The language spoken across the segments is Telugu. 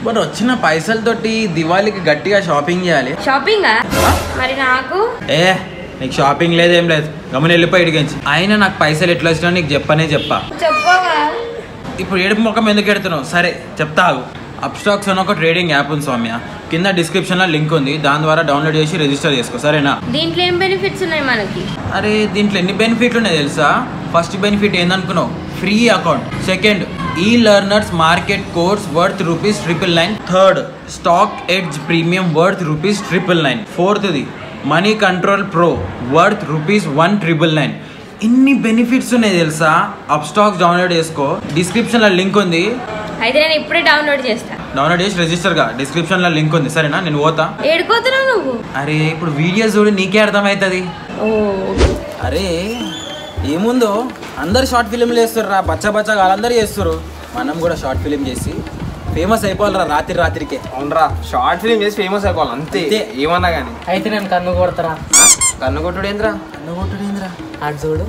మరి వచ్చిన పైసలతోటి దివాళీకి గట్టిగా షాపింగ్ చేయాలి. షాపింగ్ మరి నాకు నీకు షాపింగ్ లేదు ఏం లేదు, గమని వెళ్ళిపోయి ఇడిగించి. అయినా నాకు పైసలు ఎట్లా వచ్చినా నీకు చెప్పా. ఇప్పుడు ఏడుపు ముఖం ఎందుకు ఎడుతున్నావు? సరే చెప్తావు. అప్స్టాక్స్ అని ఒక ట్రేడింగ్ యాప్ ఉంది సౌమ్య, కింద డిస్క్రిప్షన్ లో లింక్ ఉంది, దాని ద్వారా డౌన్లోడ్ చేసి రిజిస్టర్ చేసుకో, సరేనా? దీంట్లో ఏం బెనిఫిట్స్ ఉన్నాయి మనకి? అరే దీంట్లో ఎన్ని బెనిఫిట్లు ఉన్నాయి తెలుసా? ఫస్ట్ బెనిఫిట్ ఏందనుకున్నావు? Free account. సెకండ్, ఈ learners market course worth ₹999. Third, stock edge premium worth ₹999. ఫోర్త్ది, మనీ కంట్రోల్ ప్రో వర్త్ ₹1,999. ఇన్ని బెనిఫిట్స్ ఉన్నాయి తెలుసా? అప్స్టాక్స్ డౌన్లోడ్ చేసుకో, డిస్క్రిప్షన్ లో లింక్ ఉంది. అయితే నేను ఇప్పుడే డౌన్లోడ్ చేస్తా. డౌన్లోడ్ చేసి రిజిస్టర్ గా, డిస్క్రిప్షన్ లో లింక్ ఉంది, సరేనా? నేను పోతా. ఏడుకోతున్నావు నువ్వు? అరే ఇప్పుడు వీడియోస్ చూడు, నీకే అర్థమవుతుంది. అరే ఏముందో, అందరు షార్ట్ ఫిలింలు వేస్తుర్రా, బచ్చా వాళ్ళందరూ చేస్తారు. మనం కూడా షార్ట్ ఫిలిం చేసి ఫేమస్ అయిపోవాలరా రాత్రికి. అవునరా, షార్ట్ ఫిలిం చేసి ఫేమస్ అయిపోవాలి అంతే, ఏమన్నా కానీ. అయితే నేను కన్ను కొడతారా? కన్ను కొట్టుడు ఏంద్రా? అటు చూడు.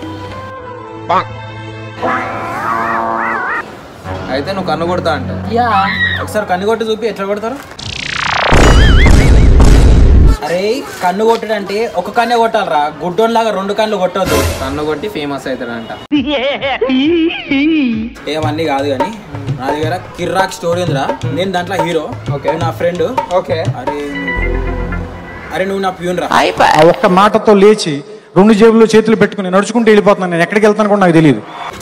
అయితే నువ్వు కన్ను కొడతా అంట. ఒకసారి కన్ను కొట్టి చూపి, ఎట్లా కొడతారు? అరే కన్ను కొట్టడు అంటే ఒక కన్నే కొట్టాలరా, గుడ్డోన్లాగా 2 కన్నులు కొట్టద్దు. కన్ను కొట్టి ఫేమస్ అవుతాడంట. ఏమన్నీ కాదు కానీ నా దగ్గర కిర్రాక్ స్టోరీ ఉందిరా. నేను దాంట్లో హీరో, నా ఫ్రెండ్. ఓకే. అరే నువ్వు నా ప్యూన్ రా. ఒక్క మాటతో లేచి 2 జేబుల్లో చేతులు పెట్టుకుని నడుచుకుంటూ వెళ్ళిపోతున్నాను. నేను ఎక్కడికి వెళ్తాను కూడా నాకు తెలియదు.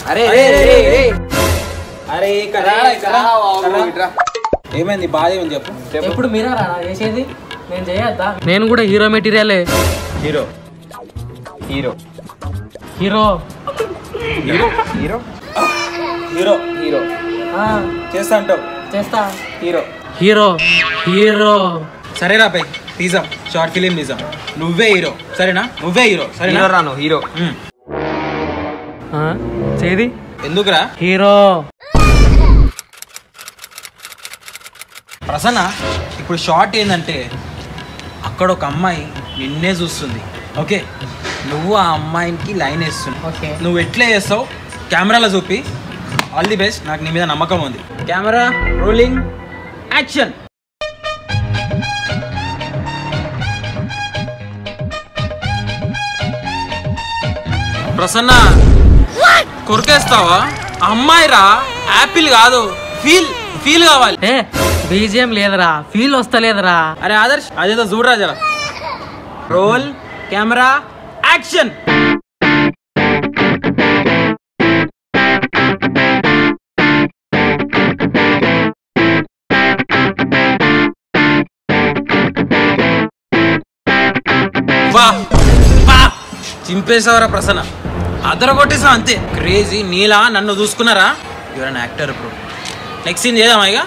ఏమైంది? బాధ ఏమైంది చెప్పు. ఎప్పుడు మీరా రా చేసేది? నేను చేయొద్దా? నేను కూడా హీరో మెటీరియలే. Hero hero hero hero hero hero చేస్తా అంటావు? చేస్తా. హీరో హీరో హీరో సరేనా పై తీసాం, షార్ట్ ఫిలిం తీసాం. నువ్వే హీరో, సరేనా? నువ్వే హీరో, సరేనా? రాను హీరో. చేది ఎందుకురా? హీరో ప్రసన్న, ఇప్పుడు షార్ట్ ఏంటంటే అక్కడ ఒక అమ్మాయి నిన్నే చూస్తుంది, ఓకే? నువ్వు ఆ అమ్మాయికి లైన్ వేస్తున్నావు. నువ్వు ఎట్లా చేస్తావు కెమెరాలో చూపి. ఆల్ ది బెస్ట్, నాకు నీ మీద నమ్మకం ఉంది. Camera rolling, action. ప్రసన్న కొరికేస్తావా? అమ్మాయి రా, యాపిల్ కాదు, ఫీల్ కావాలి. బీజిఎం లేదరా, ఫీల్ వస్తలేదరా. అరే ఆదర్శ్, అదేదో చూడరా జరా. Roll camera action. చింపేసావరా ప్రసన్న, అదర కొట్టేసావు అంతే. క్రేజీ. నీలా నన్ను చూసుకున్నారా? You're an actor bro. Next scene చేద్దామా ఇక?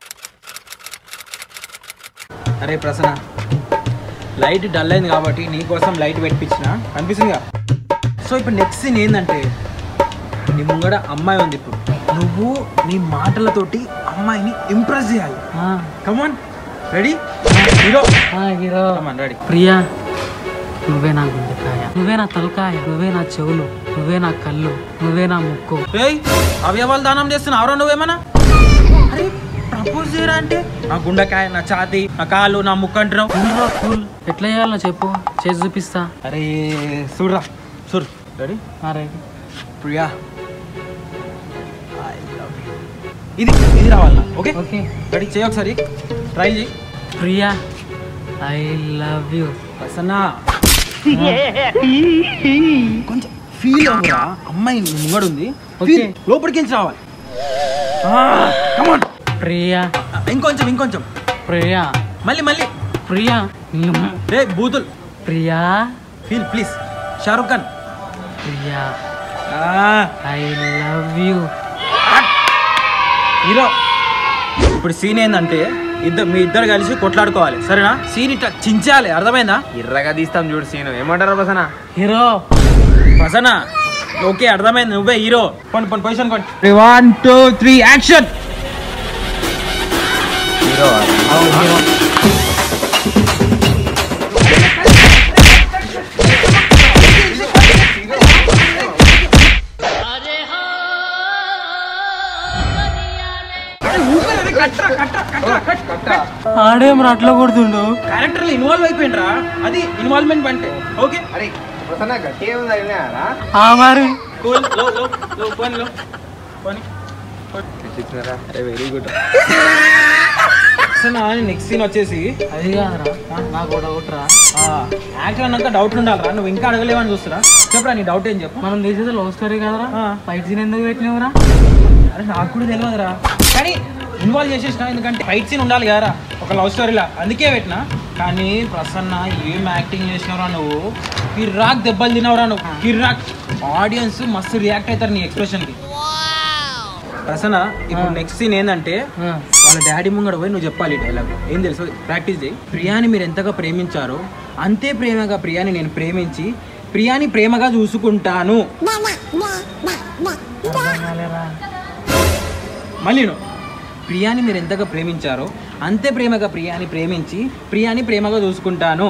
అరే ప్రసన్న, లైట్ డల్ అయింది కాబట్టి నీకోసం లైట్ పెట్టించిన, కనిపిస్తుందిగా. సో ఇప్పుడు నెక్స్ట్ సీన్ ఏంటంటే, నీ ముంగడ అమ్మాయి ఉంది. ఇప్పుడు నువ్వు నీ మాటలతోటి అమ్మాయిని ఇంప్రెస్ చేయాలి. Come on, ready? Hero hero come on, ready? Priya, నువ్వే నా గుండెకాయ, నువ్వే నా తలకాయ, నువ్వే నా చెవులు, నువ్వే నా కళ్ళు, నువ్వే నా ముక్కు. అవయవాలు దానం చేస్తున్నావు నువ్వేమన్నా? అరే ప్రపోజ్ చేయరా అంటే నా గుండెకాయ, నా ఛాతీ, నా కాళ్ళు, నా ముక్కు అంటున్నావు. ఎట్లా చేయాలో చెప్పు, చేసి చూపిస్తా. అరే చూడరా, చూడు. రెడీ? ప్రియా, ఇది రావాలన్నా? Okay okay, ready? చేయి ఒకసారి, ట్రై చేయి. Priya, I love you. Prasanna కొంచెం ఫీల్ అవ్వరా, అమ్మాయి ముంగడుంది, లోపలికి రావాలి. కమాన్ ప్రియా, ఇంకొంచెం ప్రియా, మళ్ళీ ప్రియా, రే బూతుల్. Priya, feel please. Shahrukh Khan. Priya, I love you. Hero. ఇప్పుడు సీన్ ఏంటంటే మీ ఇద్దరు కలిసి కొట్లాడుకోవాలి, సరేనా? సీన్ ఇట్లా చించాలి, అర్థమైందా? ఎర్రగా తీస్తాం చూడు సీన్. ఏమంటారు ప్రసన్న? హీరో. ప్రసన్న ఓకే, అర్థమైంది, నువ్వే హీరో. Position 1 2 3 action. హీరో. ఆడేం అట్లా కొడుతుండు. క్యారెక్టర్ లో ఇన్వాల్వ్ అయిపోయిండ్రా, అది ఇన్వాల్వ్మెంట్ అంటే. ఓకే అరే ప్రసన్న గట్టి ఏముంది అయినా మరి కూల్ లో లో లో పోనీ లో పోనీ. అరే వెరీ గుడ్. నెక్స్ట్ సీన్ వచ్చేసి అది కాదురా, నాకు ఒకట్రా, యాక్చువల్ అన్నాక డౌట్ ఉండాలరా, నువ్వు ఇంకా అడగలేవని చూస్తున్నా. చెప్పరా నీ డౌట్ ఏం చెప్పు. మనం తీసేది లవ్ స్టోరీ కదరా, ఫైట్ సీన్ ఎందుకు పెట్టినవురా? అరే నాకు కూడా తెలియదురా, కానీ ఇన్వాల్వ్ చేసేసిన, ఎందుకంటే ఫైట్ సీన్ ఉండాలి కదరా ఒక లవ్ స్టోరీలా, అందుకే పెట్టినా. కానీ ప్రసన్న ఏం యాక్టింగ్ చేసినవరా నువ్వు, కిర్రాక్ దెబ్బలు తినవరా నువ్వు, కిర్రాక్. ఆడియన్స్ మస్తు రియాక్ట్ అవుతారు నీ ఎక్స్ప్రెషన్కి. ప్రసన్న ఇప్పుడు నెక్స్ట్ సీన్ ఏంటంటే వాళ్ళ డాడీ ముంగడ పోయి నువ్వు చెప్పాలి డైలాగ్. ఏం తెలుసు, ప్రాక్టీస్ చేయి. ప్రియాని మీరు ఎంతగా ప్రేమించారో అంతే ప్రేమగా ప్రియాని నేను ప్రేమించి ప్రియాని ప్రేమగా చూసుకుంటాను. మళ్ళీ నువ్వు ప్రియాని మీరు ఎంతగా ప్రేమించారో అంతే ప్రేమగా ప్రియాని ప్రేమించి ప్రియాని ప్రేమగా చూసుకుంటాను.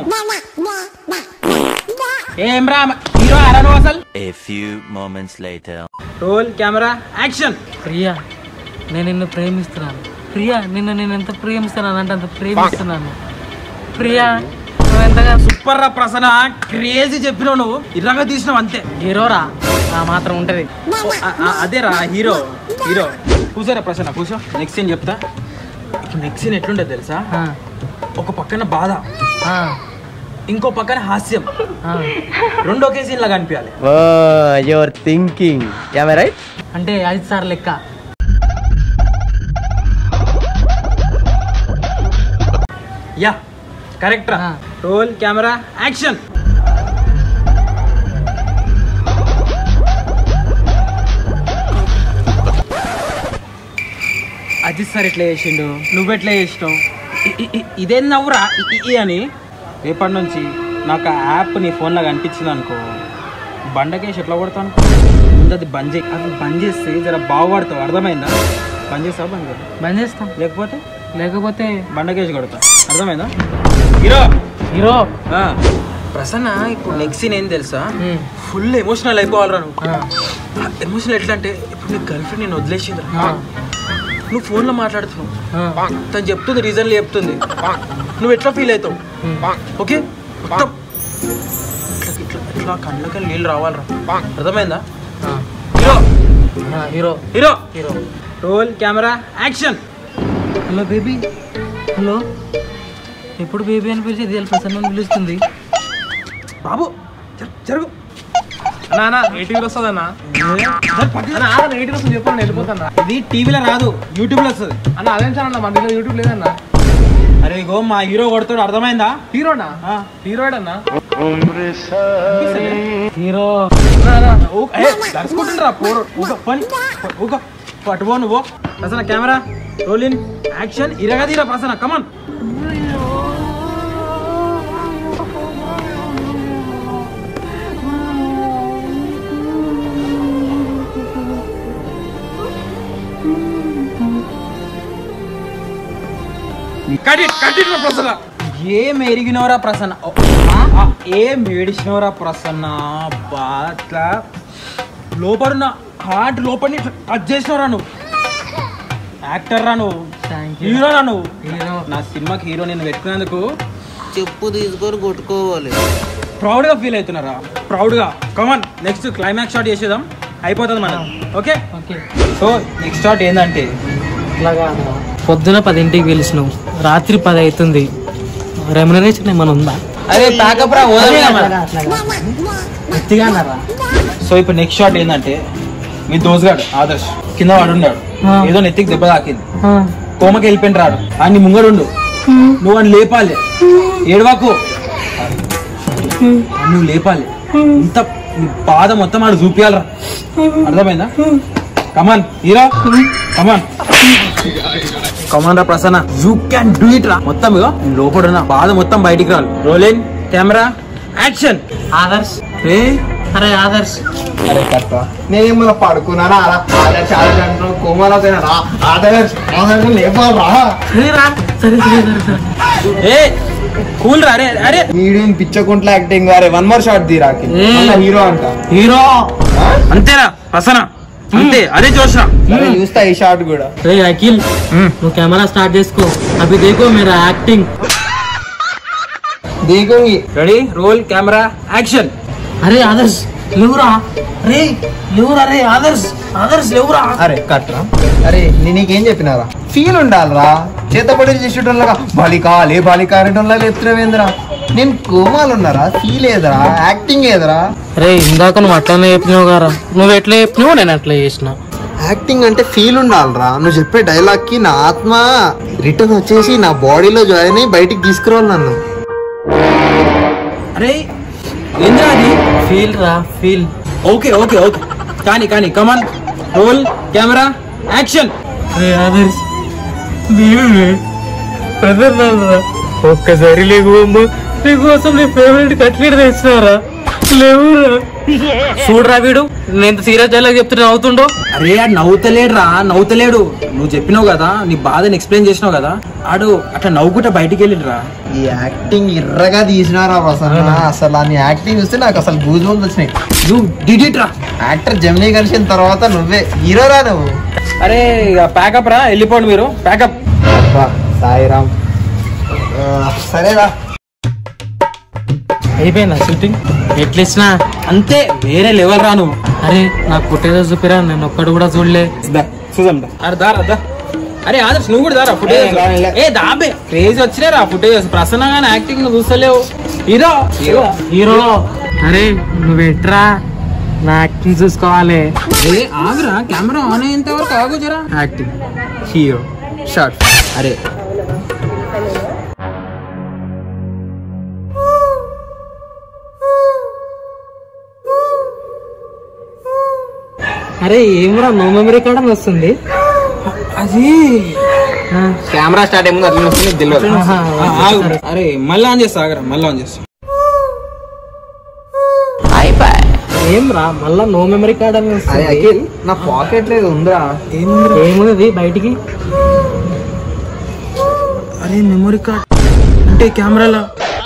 ఏం రా హీరో అరను అసలు. A few moments later. Roll camera action. Priya నేను నిన్ను ప్రేమిస్తున్నాను. ప్రియా నేను ఎంత ప్రేమిస్తున్నాను అంటే అంత ప్రేమిస్తున్నాను. ప్రియా నువ్వు ఎంతగా సూపర్ రా ప్రసన్న, క్రేజీ చెప్పినావు నువ్వు, ఇర్రగా తీసినావు అంతే. హీరోరా ఆ మాత్రం ఉంటది. అదేరా హీరో. హీరో కూర్చోరా ప్రసన్న, కూర్చో. నెక్స్ట్ సీన్ చెప్తా. ఇప్పుడు నెక్స్ట్ సీన్ ఎట్లుంటుంది తెలుసా, ఒక పక్కన బాధ, ఇంకో పక్కన హాస్యం, రెండు ఒకే సీన్ లాగా అనిపించాలి. Your thinking right. అంటే 5 సార్లు లెక్క. యా కరెక్ట్ రా. Roll camera action. Ajith sir ఎట్లా చేసిండు, నువ్వు ఎట్లా చేసినావు, ఇదేం నవ్వురా అని. రేపటి నుంచి నాకు ఆ యాప్ నీ ఫోన్లో కనిపించింది అనుకో, బండకేసి ఎట్లా కొడతాను ముందు అది బంద్ చేయి. అది బంద్ చేస్తే జర బాగుపడతావు, అర్థమైందా? బంద్ చేస్తావు, బంద్ చేస్తాం. లేకపోతే బండకేసి కొడతా, అర్థమైందా? హీరో హీరో ప్రసన్న ఇప్పుడు నెక్స్ట్ సీన్ ఏం తెలుసా, ఫుల్ ఎమోషనల్ అయిపోవాలరా నువ్వు. ఎమోషనల్ ఎట్లా అంటే, ఇప్పుడు నీ గర్ల్ ఫ్రెండ్ నేను వదిలేసిందిరా, నువ్వు ఫోన్లో మాట్లాడుతున్నావు, తను చెప్తుంది, రీజన్లు చెప్తుంది, నువ్వు ఎట్లా ఫీల్ అవుతావు? ఓకే మొత్తం ఇట్లా ఇట్లా కళ్ళకి నీళ్ళు రావాలరా, అర్థమైందా? Hero hero hero hero roll camera action. Hello baby. Hello. ఎప్పుడు బేబీ అని పిలిచేది ప్రసన్న పిలుస్తుంది. బాబు జరుగు. అన్నా 80 వస్తుందన్నా. చెప్పండి వెళ్ళిపోతాను. ఇది టీవీలో రాదు, యూట్యూబ్ లో వస్తుంది అన్న. అదేం సార్ అన్న, మన దగ్గర యూట్యూబ్ లేదన్నా. అరే ఇగో మా హీరో కొడతాడు, అర్థమైందా? హీరోనా? హీరోడన్నా. హీరో దర్శకుంటుండ్రా పోరు. పని పట్టుకో నువ్వు. Prasanna camera rolling action. ఇరగదీరా ప్రసన్న, కమాన్. ప్రసన్న ఏం ఎరిగినవరా ప్రసన్న, ఏం ఏడిచినవరా ప్రసన్న, అట్లా లోపడున్న హార్ట్ లోపలి టచ్ చేసినవరా నువ్వు. యాక్టర్ రా నువ్వు, హీరో రా నువ్వు. నా సినిమాకి హీరో నేను పెట్టుకున్నందుకు చెప్పు తీసుకొని కొట్టుకోవాలి. ప్రౌడ్గా ఫీల్ అవుతున్నారా? ప్రౌడ్గా. కమాన్ నెక్స్ట్ క్లైమాక్స్ షాట్ చేసేద్దాం, అయిపోతుంది మనం. Okay okay. So next shot ఏంటంటే, ఇలాగా పొద్దున 10ంటికి పిలిచినావు, రాత్రి 10 అవుతుంది. రెమ్యునరేషన్ ఏమైనా ఉందా? అరే ప్యాకప్ రా. గట్టిగా. సో ఇప్పుడు నెక్స్ట్ షాట్ ఏంటంటే, మీ దోస్గాడు ఆదర్శ్ కింద వాడున్నాడు, ఏదో నెత్తికి దెబ్బ తాకింది, కోమకి వెళ్ళిపోయిన రాడు, అన్ని ముంగడుండు, నువ్వు అని లేపాలి, ఏడవాకు, నువ్వు లేపాలి, ఇంత బాధ మొత్తం ఆడు చూపియాలరా, అర్థమైందా? కమాన్ హీరో, కమాన్ కమాన్ రా Prasanna, you can do it రా. మొత్తం ఇగో లోపడున్న బాధ మొత్తం బయటికి రాలి. Rolling camera action. ఆదర్శ్. అరే ఆదర్శ్, అరే కట్ట నేనేమన్నా పడుకున్నానా? ఆదర్శ్ ఆదర్శ్ అంటున్నావు, కోమాలోకైనా రా. ఆదర్శ్ ఆదర్శ్ లేపాలి రా. ఏ కూల్ రా. అరే అరే వీడియో పిచ్చకుంట్ల యాక్టింగ్. అరే 1 more షాట్ తీరా, హీరో అంట. హీరో అంతేరా ప్రసన్న, అంతే అదే చూసా. సరే, చూస్తా ఈ షాట్ కూడా. రే అఖిల్ నువ్వు కెమెరా స్టార్ట్ చేసుకో. అవి దేకో మీరు యాక్టింగ్. దేకుంగి. Ready roll camera action. అరే ఆదర్శ్ లేవురా. రే లేవురా. రే ఆదర్శ్ లేవురా. అరే కట్రా. అరే నీకేం చెప్పినారా? ఫీల్ ఉండాలిరా. చేతపడి చేసేటోళ్ళగా బాలిక అనేటోళ్ళ ఎత్తువేంద్రా. నేను కోమాలు ఉన్నారా? ఫీల్ ఏదరా? యాక్టింగ్ ఏదరా? రే ఇందాక నువ్వు అట్లానే చెప్పినావు కదా, నువ్వు ఎట్లా చెప్పినావు నేను అట్లా చేసిన. యాక్టింగ్ అంటే ఫీల్ ఉండాలిరా. నువ్వు చెప్పే డైలాగ్ కి నా ఆత్మ రిటర్న్ వచ్చేసి నా బాడీలో జాయిన్ అయ్యి బయటికి తీసుకురావాలి నన్ను. అరే ఏంద్రా అది? ఫీల్ రా ఫీల్. ఓకే ఓకే ఓకే కానీ కమాన్ రోల్ కెమెరా యాక్షన్. రే ఆదర్శ్ ఒక్కసారి లేకపోమ్మా, నీకోసం నీ ఫేవరెట్ కట్లెట్ తెచ్చినారా. లేవురా. చూడరా వీడు నేను ఎంత సీరియస్ డైలాగ్ చెప్తున్నా అవుతుండో. అరే ఆడు నవ్వుతలేడు. నువ్వు చెప్పినావు కదా, నీ బాధని ఎక్స్ప్లెయిన్ చేసినావు కదా, ఆడు అట్లా నవ్వుకుంటా బయటికి వెళ్ళిరా. ఈ యాక్టింగ్ ఇర్రగా తీసినారా అసలు ఆ నీ యాక్టింగ్ చూస్తే నాకు అసలు గూజ్ బంప్స్ వచ్చినాయి. నువ్వు డిడిట్ రా. యాక్టర్ జమినీ కలిసిన తర్వాత నువ్వే హీరోరా నువ్వు. అరే ఇక ప్యాకప్ రా, వెళ్ళిపోండి మీరు. ప్యాకప్. సాయిరామ్. సరేరా. అయిపోయిందా షూటింగ్? ఎట్లా ఇచ్చినా అంతే, వేరే లెవెల్ రా నువ్వు. అరే నాకు పుట్టేదో చూపిరా, నేను ఒక్కడు కూడా చూడలే. చూద్దాం. అరే దారా. అరే ఆదర్శ్ నువ్వు కూడా దారా ఫుటేజ్. ఏ దాబే క్రేజ్ వచ్చినా రా ఫుటేజ్. ప్రసన్నగానే యాక్టింగ్ నువ్వు చూస్తలేవు. హీరో అరే నువ్వు ఎట్రా నా యాక్టింగ్ చూసుకోవాలి. ఏ ఆగురా, కెమెరా ఆన్ అయ్యేంత వరకు ఆగు జరా. Acting hero short. అరే అరే ఏమరా నో మెమరీ కార్డ్ అని వస్తుంది. అది కెమెరా స్టార్ట్ అయ్యే ముందు అట్లా వస్తుంది తెలియదు. ఆగు. అరే మళ్ళీ ఆన్ చేస్తా, ఆగరా మళ్ళీ ఆన్ చేస్తా. ఏమ్రా మళ్ళా నో మెమరీ కార్డ్ అని అరే వస్తుంది. అఖిల్ నా పాకెట్ లేదు ఉందిరా. ఏముంది బయటికి? అరే మెమరీ కార్డ్ అంటే కెమెరాలో.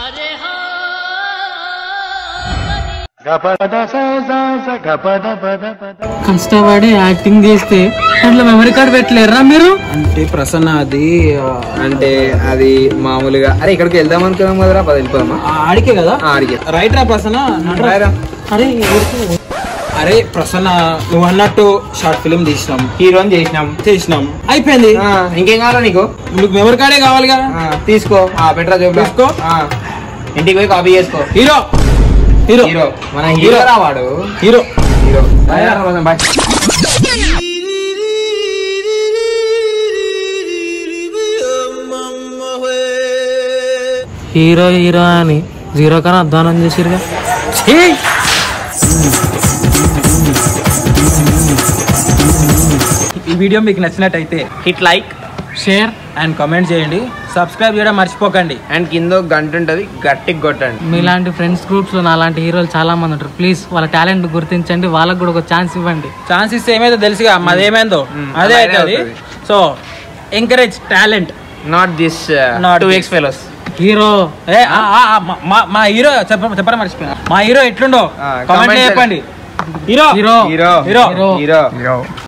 కష్టపడి యాక్టింగ్ చేస్తే అట్లా మెమరీ కార్డ్ పెట్టలేరా మీరు? అంటే ప్రసన్న అది అంటే అది మామూలుగా. అరే ఇక్కడికి వెళ్దాం అనుకున్నాం కదరా, పది వెళ్ళిపోదామా? ఆడికే కదా. ఆడికే. రైట్ రా ప్రసన్న. అరే అరే ప్రసన్న నువ్వు అన్నట్టు షార్ట్ ఫిల్మ్ తీసినాం, హీరోని చేసినాం. అయిపోయింది. ఇంకేం కావాలా నీకు? నీకు మెమరీ కార్డే కావాలిగా. తీసుకో. పెట్రా జోబులో. తీసుకో. ఇంటికి పోయి కాపీ చేసుకో. హీరో మన హీరో రావాడు. హీరో. బాయ్. హీరో అని జీరో కన్నా అధ్వానం చేసిరుగా. ఈ వీడియో మీకు నచ్చినట్టయితే hit like, share and comment చేయండి. సబ్స్క్రైబ్ చేయడం మర్చిపోకండి. అండ్ కింద గంట ఉంటది, గట్టికి కొట్టండి. మీలాంటి ఫ్రెండ్స్ గ్రూప్స్ లో నాలాంటి హీరోలు చాలా మంది ఉంటారు. ప్లీజ్ వాళ్ళ టాలెంట్ గుర్తించండి, వాళ్ళకు కూడా ఒక ఛాన్స్ ఇవ్వండి. ఛాన్స్ ఇస్తే ఏమైతే తెలుసుగా, మాదేమైందో అదే అవుతుంది. So encourage talent, not this 2x fellows. Hero మా హీరో చెప్పడం మర్చిపోయినా. మా హీరో ఎట్లుండో కామెంట్ comment చెప్పండి. Hero hero hero hero hero